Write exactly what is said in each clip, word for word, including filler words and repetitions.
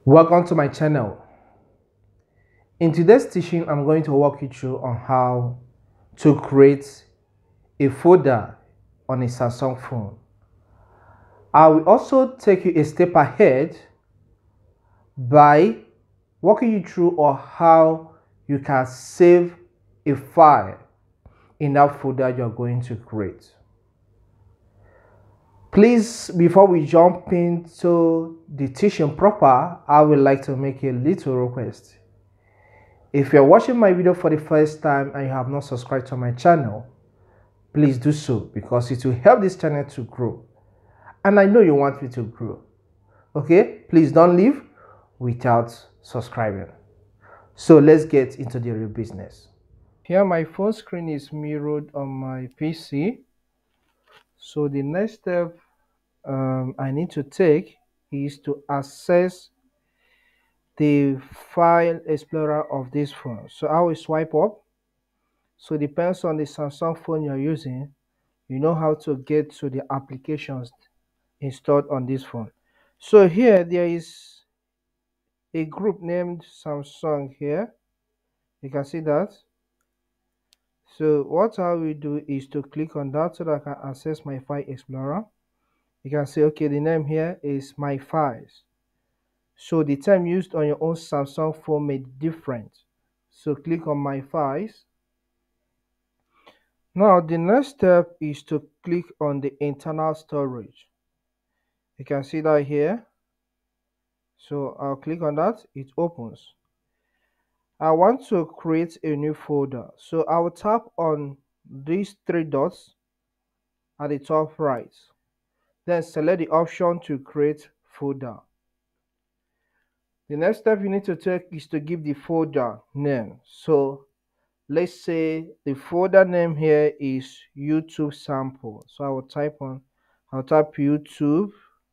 Welcome to my channel. In today's teaching, I'm going to walk you through on how to create a folder on a Samsung phone. I will also take you a step ahead by walking you through on how you can save a file in that folder you're going to create. Please, before we jump into the teaching proper, I would like to make a little request. If you're watching my video for the first time and you have not subscribed to my channel, please do so because it will help this channel to grow. And I know you want me to grow. Okay? Please don't leave without subscribing. So let's get into the real business. Here my phone screen is mirrored on my P C. So the next step um, I need to take is to access the file explorer of this phone. So I will swipe up. So it depends on the Samsung phone you're using, you know how to get to the applications installed on this phone. So here there is a group named Samsung here. You can see that. So what I will do is to click on that so that I can access my file explorer. You can see, okay, the name here is my files. So the term used on your own Samsung phone may be different. So click on my files. Now the next step is to click on the internal storage. You can see that here. So I'll click on that, it opens. I want to create a new folder. So I will tap on these three dots at the top right. Then select the option to create folder. The next step you need to take is to give the folder name. So let's say the folder name here is YouTube sample. So I will type on, I'll type YouTube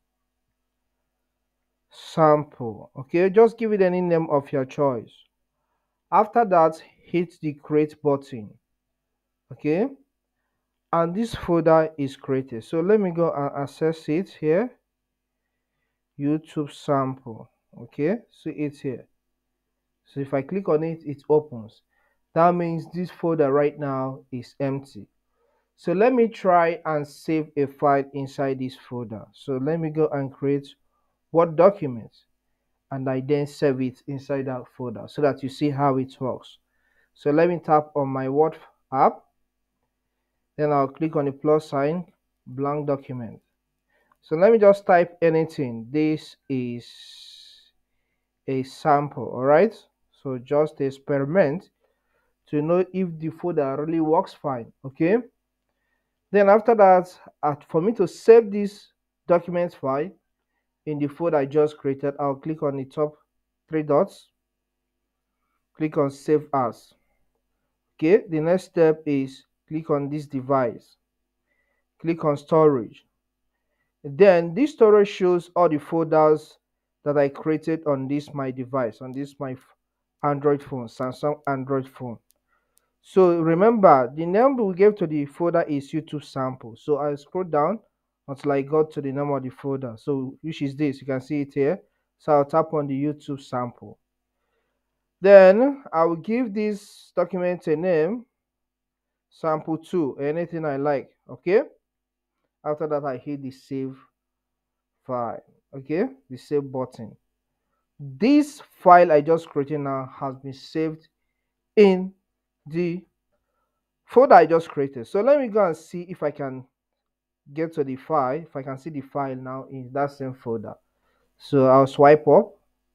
sample. Okay, just give it any name of your choice. After that, hit the create button. Okay, and this folder is created. So let me go and access it here. YouTube sample. Okay, see it here. So if I click on it, it opens. That means this folder right now is empty. So let me try and save a file inside this folder. So let me go and create Word document, and I then save it inside that folder so that you see how it works. So let me tap on my Word app. Then I'll click on the plus sign, blank document. So let me just type anything. This is a sample, all right? So just experiment to know if the folder really works fine, okay? Then after that, at, for me to save this document file in the folder I just created, I'll click on the top three dots, click on save as. Okay, the next step is click on this device, click on storage. Then this storage shows all the folders that I created on this my device, on this my Android phone, Samsung Android phone. So remember, the name we gave to the folder is YouTube sample. So I scroll down until I got to the name of the folder. So which is this, you can see it here. So I'll tap on the YouTube sample. Then I will give this document a name, sample two, anything I like. Okay, after that I hit the save file. Okay, the save button. This file I just created now has been saved in the folder I just created. So let me go and see if I can get to the file, if I can see the file now in that same folder. So I'll swipe up,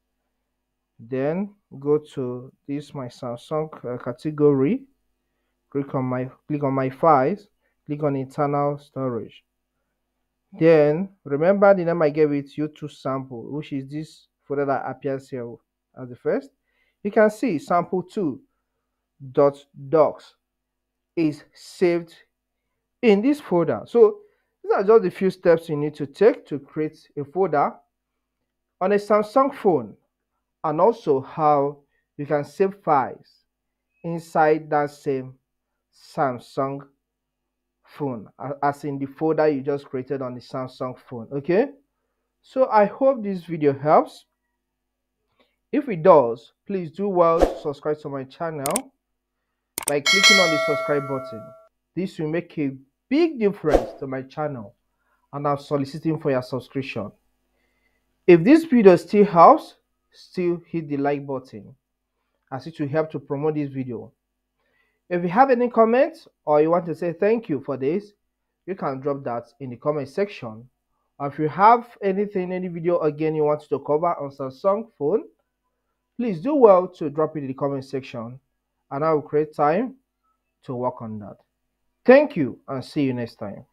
then go to this my Samsung uh, category, click on my click on my files, click on internal storage. Then remember the name I gave it, YouTube sample, which is this folder that appears here as the first. You can see sample two dot docs is saved in this folder. So these are just a few steps you need to take to create a folder on a Samsung phone, and also how you can save files inside that same Samsung phone, as in the folder you just created on the Samsung phone. Okay, so I hope this video helps. If it does, please do well to subscribe to my channel by clicking on the subscribe button. This will make a big difference to my channel, and I'm soliciting for your subscription. If this video still helps, still hit the like button, as it will help to promote this video. If you have any comments or you want to say thank you for this, you can drop that in the comment section. Or if you have anything, any video again you want to cover on Samsung phone, please do well to drop it in the comment section, and I will create time to work on that. Thank you, and see you next time.